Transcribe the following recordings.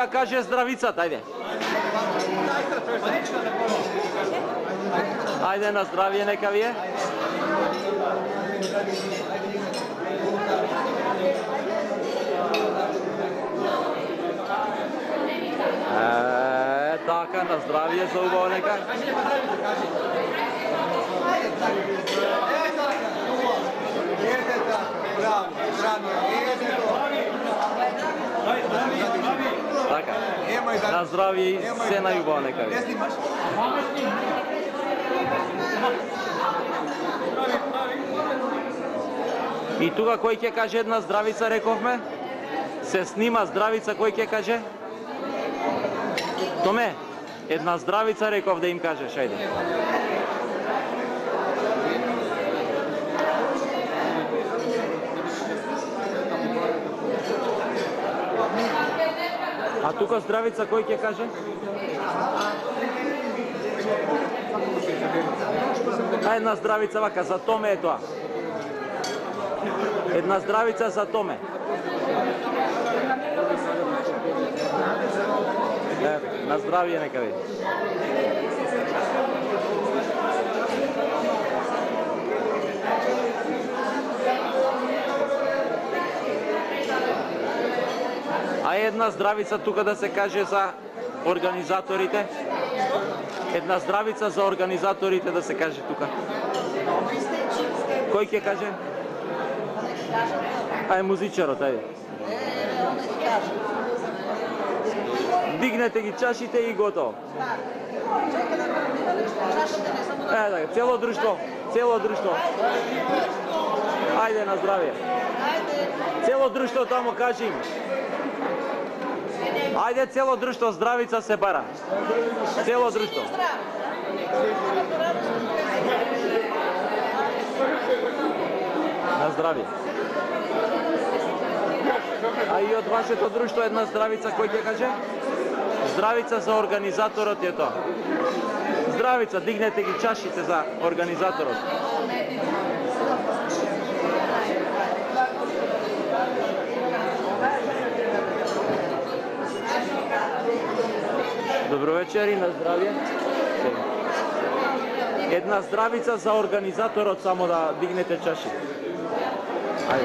ја каже здравицата, ајде. Ајде на здравие, нека ви е. Така, на здравие за убаво нека. Така, на здравие и се најубаво нека ви. И тука кој ќе каже една здравица, рековме? Се снима здравица, кој ќе каже? Томе, една здравица реков да им кажеш, ајде. А тука здравица кој ќе каже? А една здравица вака, за Томе е тоа. Една здравица за Томе. На здравие нека ви. А една здравица тука да се каже за организаторите. Една здравица за организаторите да се каже тука. Кој ќе каже? Ај музичарот, ајде. Дигнете ги чашите и готово. Така, цело друштво, цело друштво. Ајде на здравие. Цело друштво тамо кажи им. Ајде цело друштво, здравица се бара. Цело друштво. На здравие. А и од вашето друштво една здравица, кој ќе каже? Здравица за организаторот е тоа. Здравица, дигнете ги чашите за организаторот. Добро вечер и на здравие. Една здравица за организаторот, само да дигнете чаши. Ајде.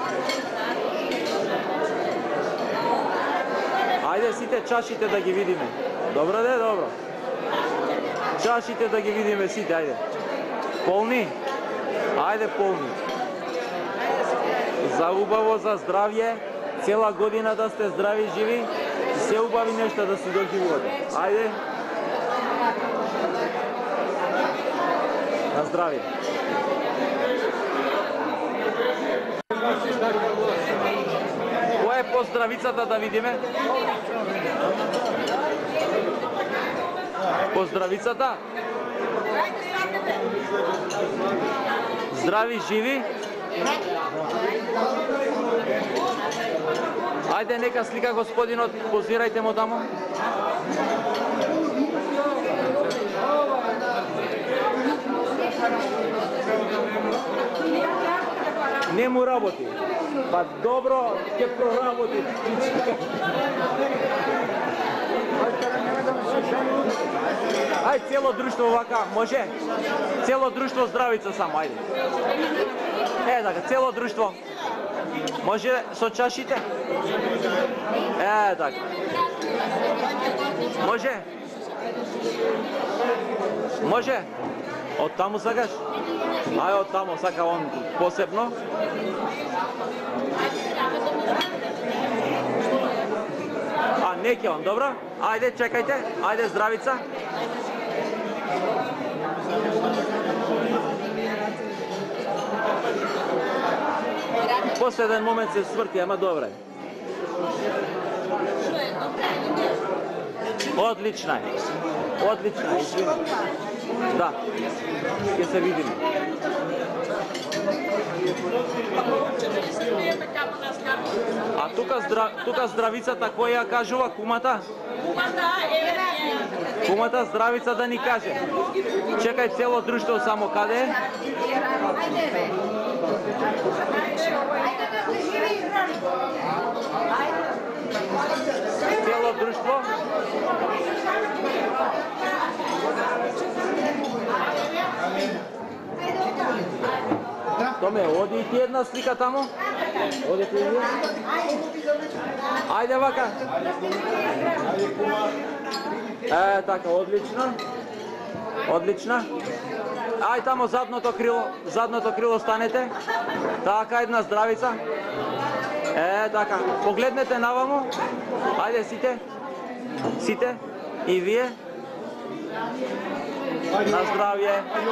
Ајде сите чашите да ги видиме. Добро де, добро. Чашите да ги видиме сите, ајде. Полни? Ајде полни. За убаво, за здравје, цела година да сте здрави, живи, се убави нешта да си доживувате. Ајде. На здравје. Која е поздравицата да видиме? Поздравицата? Здрави, живи? Ајде, нека слика господинот, позирајте му тамо. Не му работи. Па добро, ќе проработи. Ајде, цело друштво вака, може? Цело друштво здравица само, ајде. Така, цело друштво. Може со чашите? Така. Може? Може? Од таму сакаш? Ај, од таму сака он посебно. А, не ќе он, добро? Ајде, чекајте. Ајде, здравица. Последен момент се сврти, ама добре. Одлична е. Одлична е, извини. Да, ќе се видиме. А тука здравицата која ја кажува кумата? Кумата здравица да ни каже. Чекај, цело друштво само каде е? Цело društvo. Tome, odi ti jedna slika tamo. Odi ti jedna. Ajde vaka. Така, одлично. Одлично. Ај тамо задното крило станете. Така, една здравица. Така, погледнете навамо. Ајде сите. Сите. И вие. На здравје.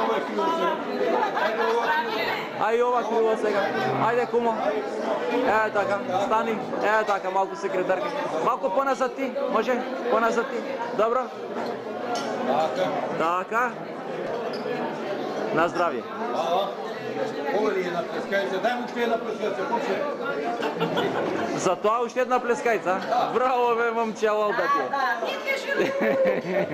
Ај ова крило сега. Ајде кумо. Така, стани. Така, малку секретарка. Малку поназад ти, може? Поназад ти. Добро? Така. На здравје. Ова ли е на плескајца? Дај му уште една плескајца, почне. За тоа уште една плескајца? Браво бе, момчело да ти е.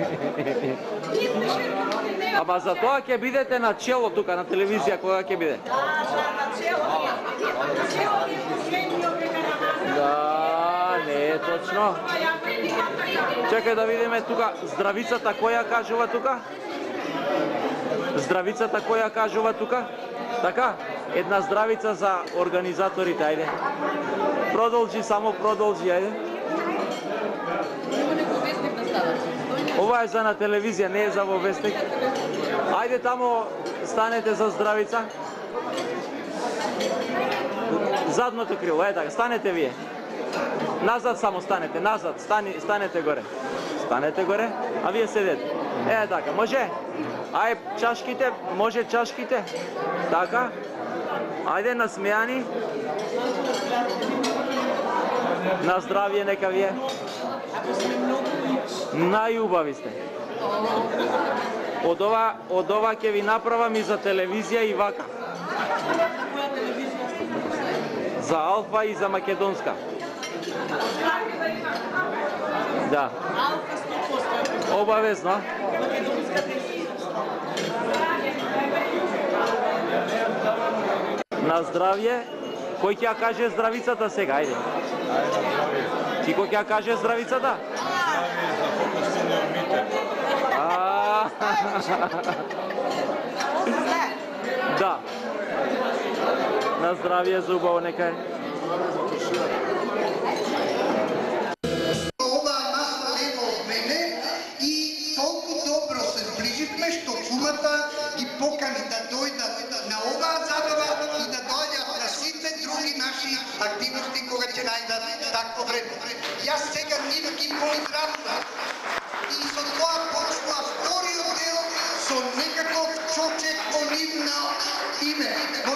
Ама за тоа ќе бидете на чело тука на телевизија кога ќе биде. Да, не е точно. Чекај да видиме тука здравицата која кажува тука. Здравицата која кажува тука. Така, една здравица за организаторите, ајде. Продолжи, само продолжи, ајде. Ова е за на телевизија, не е за во вестник. Ајде тамо станете за здравица. Задното крило, така, станете вие. Назад само станете, назад, станете горе. Станете горе, а вие седете. Така, може? Ај, чашките, може чашките? Така. Ајде, насмејани. На здравје нека вие. Најубави сте. Од ова ќе ви направам и за телевизија и вака. За Алфа и за Македонска. Да. Обавезно. На здравје. Кој ќе ја каже здравицата сега, ајде. Ти кој ќе ја каже здравицата? Да. На здравје, за убаво нека е. Покани да дојдат на оваа забава и да дојдат на сите други наши активности кога ќе најдат такво време. Јас сега нив ги поздравувам и со тоа почнува вториот дел со некаков чочек во нивно име.